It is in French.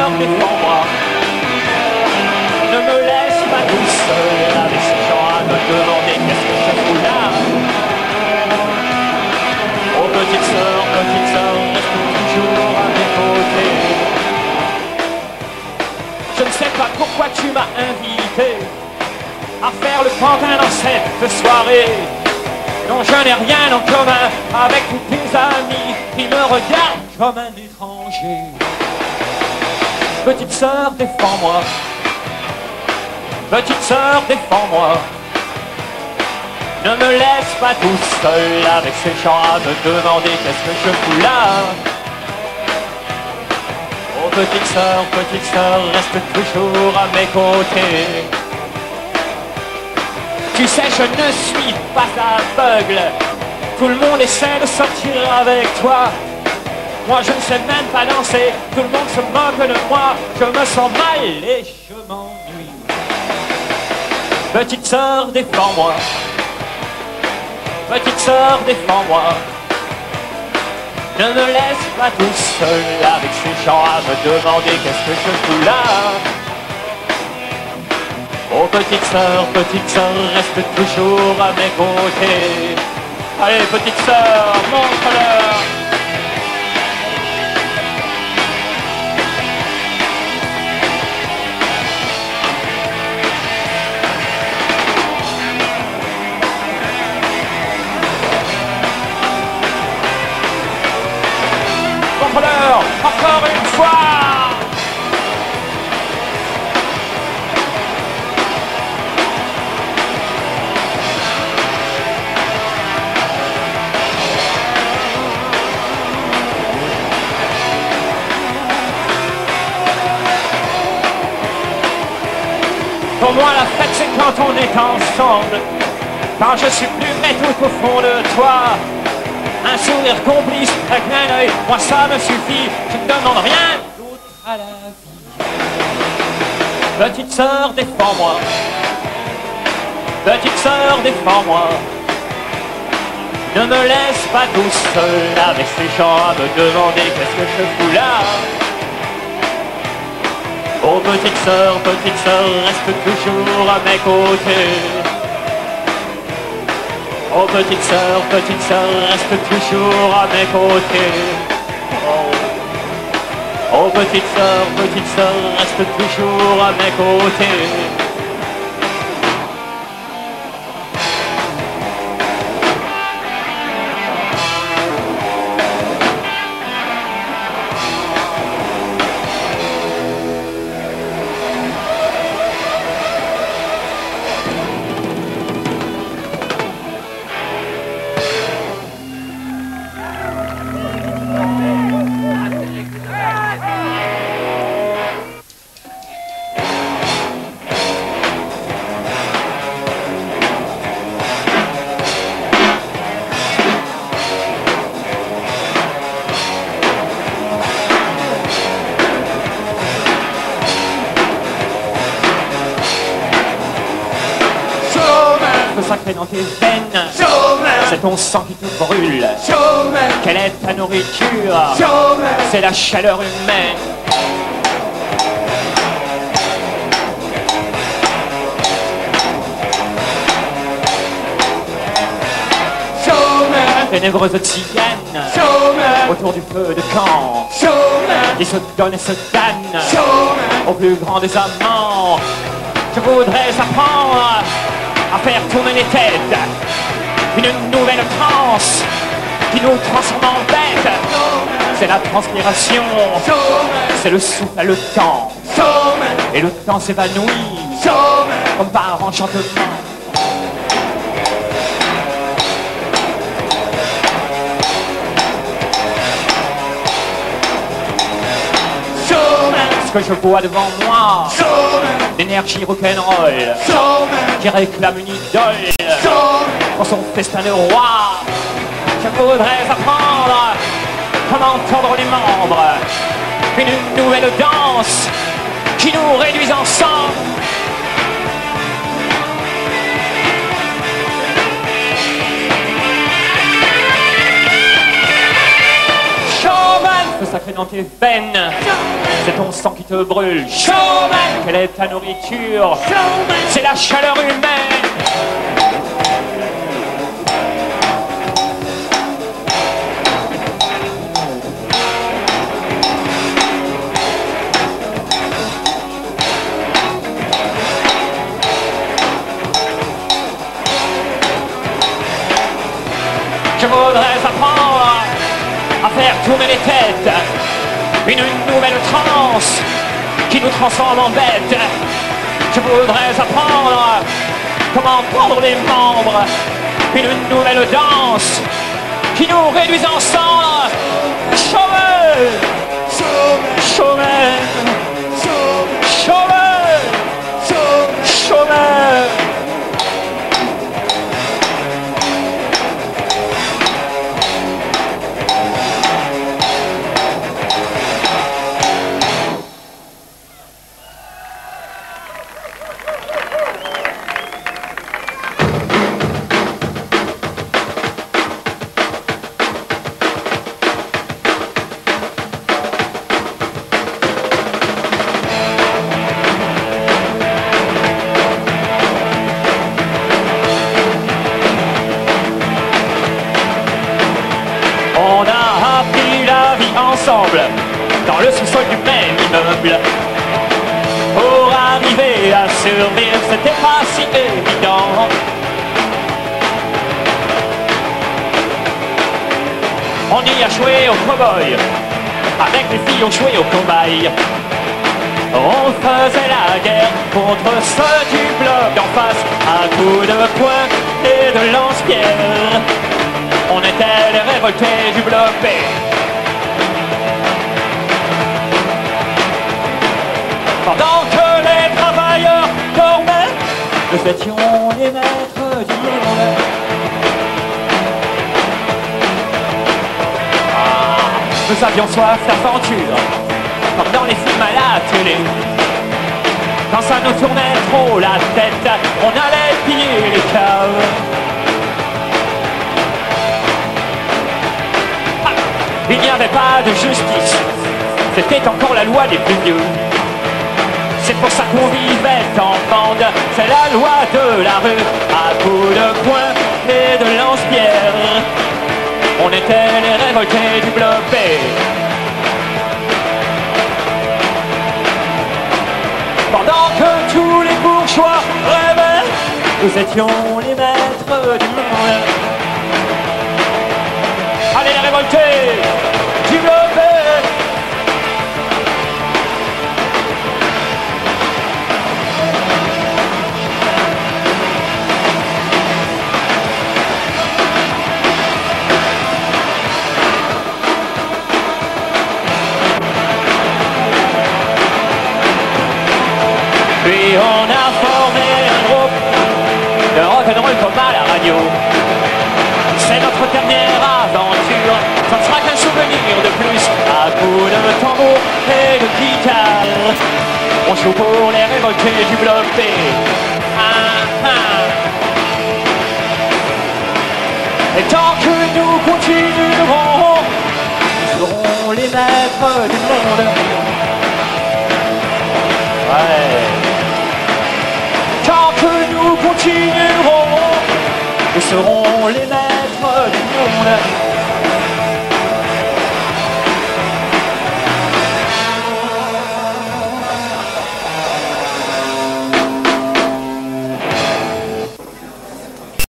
sœur, défends-moi. Ne me laisse pas tout seul avec ces gens à me demander qu'est-ce que je fous là. Oh petite sœur, reste toujours à mes côtés. Je ne sais pas pourquoi tu m'as invité à faire le pantin dans cette soirée. Non, je n'ai rien en commun avec tous tes amis qui me regardent comme un étranger. Petite sœur, défends-moi. Petite sœur, défends-moi. Ne me laisse pas tout seul avec ces gens à me demander qu'est-ce que je fous là. Oh petite sœur, reste toujours à mes côtés. Tu sais, je ne suis pas aveugle. Tout le monde essaie de sortir avec toi. Moi, je ne sais même pas danser. Tout le monde se moque de moi. Je me sens mal et je m'ennuie. Petite sœur, défends-moi. Petite sœur, défends-moi. Ne me laisse pas tout seul avec ces gens à me demander qu'est-ce que je fous là. Oh petite sœur, reste toujours à mes côtés. Allez petite sœur, montre-leur. Montre-leur, encore une fois. Pour moi la fête c'est quand on est ensemble. Quand je suis plus près tout au fond de toi. Un sourire complice, un clin d'œil, moi ça me suffit. Je ne demande rien d'autre à la vie. Petite sœur, défends-moi. Petite sœur, défends-moi. Ne me laisse pas tout seul avec ces gens à me demander qu'est-ce que je fous là. Oh petite sœur, reste toujours à mes côtés. Oh petite sœur, reste toujours à mes côtés. Oh petite sœur, reste toujours à mes côtés. Sacré dans tes veines, c'est ton sang qui te brûle. Showman. Quelle est ta nourriture? C'est la chaleur humaine. Showman. Ténébreuse tzigane autour du feu de camp. Qui se donne et se damne au plus grand des amants. Je voudrais apprendre à faire tourner les têtes, une nouvelle transe qui nous transforme en bêtes. C'est la transpiration, c'est le souffle à le temps, et le temps s'évanouit comme par enchantement. Ce que je vois devant moi, l'énergie rock'n'roll qui réclame une idole pour son festin de roi. Je voudrais apprendre comment tendre les membres, une nouvelle danse qui nous réduise ensemble. Showman feu sacré dans tes veines. C'est ton sang qui te brûle. Showman. Quelle est ta nourriture? C'est la chaleur humaine. Je voudrais apprendre à faire tourner les têtes, une nouvelle transe qui nous transforme en bêtes. Je voudrais apprendre comment prendre les membres, une nouvelle danse qui nous réduise en cendres. Showman, Showman, Showman, Showman. On a appris la vie ensemble, dans le sous-sol du même immeuble. Pour arriver à survivre, c'était pas si évident. On y a joué au cow-boy, avec les filles on jouait au combine. On faisait la guerre contre ceux du bloc en face, à coups de poing et de lance-pierre. On était les révoltés du bloc B. Pendant que les travailleurs dormaient, nous étions les maîtres du monde. Nous avions soif d'aventure, comme dans les films à la télé. Quand ça nous tournait trop la tête, on allait piller les caves. Il n'y avait pas de justice, c'était encore la loi des plus vieux. C'est pour ça qu'on vivait en bande, c'est la loi de la rue, à coups de poing et de lance-pierre. On était les révoltés du bloc B. Pendant que tous les bourgeois rêvaient, nous étions les maîtres du monde. Allez les révoltés du bloc B. Puis on a formé un groupe de rock'n'roll comme à la radio. C'est notre dernière aventure, ça ne sera qu'un souvenir de plus. À coups de tambour et de guitare, on joue pour les révoltés du bloc B. Et tant que nous continuerons, nous serons les maîtres du monde. Ouais. Tant que nous continuerons, nous serons les maîtres du monde.